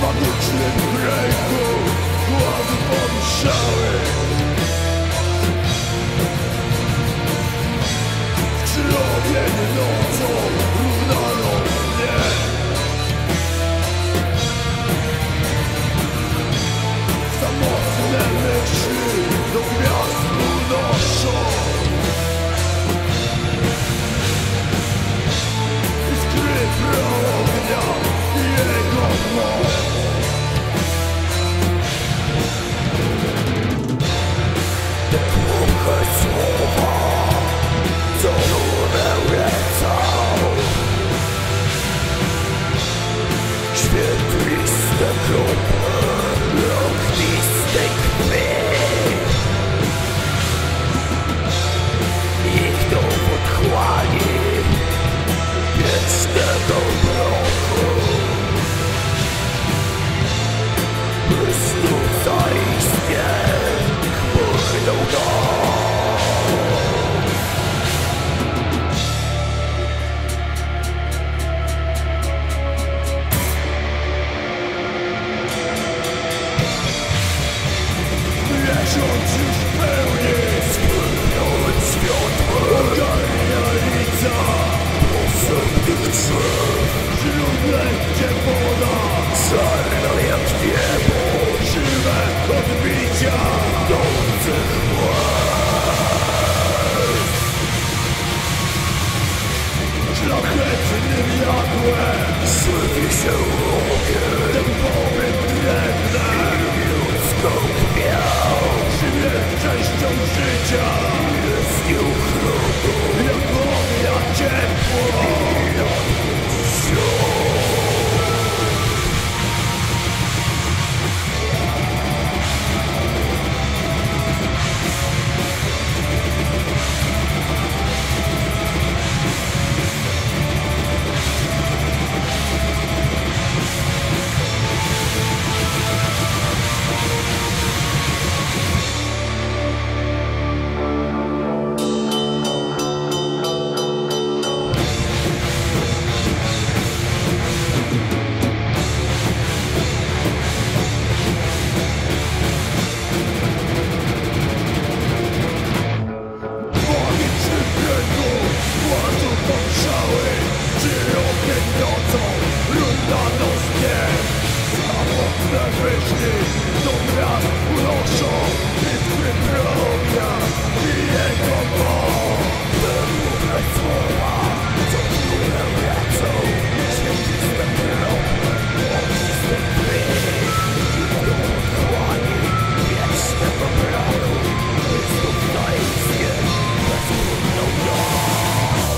magicznym ręku głowy pomieszały. W czerwień nocą równaną mnie. Samotne myśli do gwiazd unoszą. Iskry ognia i jego moc. Te głuche słowa, co lunę lecą, świetliste krople ognistej krwi. Ich to podchłani wiecznego mroku, by znów zaistnie chmurną noc. Miesiąc już pełni Spełniony światłem ogarnia lica posępnych drzew, źródle, gdzie woda czarna jak niebo, żywe odbicia dących łez. szlachetnym jadłem Żywi się ogień dębowe drewna i ludzką krwią, żyje częścią życia jest nieuchronną jak ognia ciepło. wsią. Magiczny ręku głowy pomieszały, czy ogień nocą rundaną śnie. Samotne myśli do gwiazd unoszą iskry ognia i jego moc. Te głuche słowa, co lunę lecą, świetliste krople ognistej krwi. Ich to podchłani wiecznego mroku, by znów zaistnie bezkrólną noc.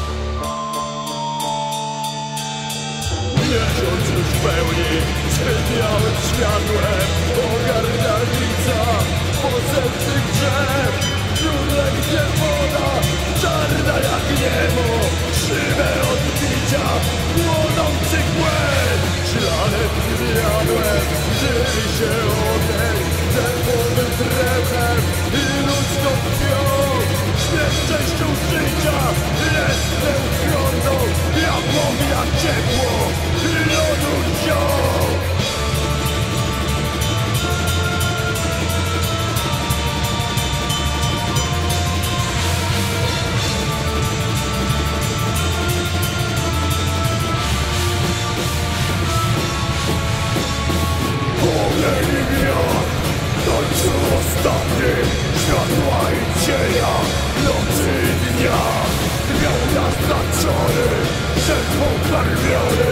Miesiąc już w pełni stępiałym światłem ogarnia lica posępnych drzew. Źródle, gdzie woda czarna jak niebo, żywe odbicia płonących łez. Szlachetnym jadłem żywi się ogień dębowym drewnem i ludzką krwią. Śmierć częścią życia jest nieuchronną jak ognia ciepło i lodu ziół. Ogień i wiatr tańczą ostatni, światła i cienia, nocy i dnia. Miał naznaczony, żertwą karmiony.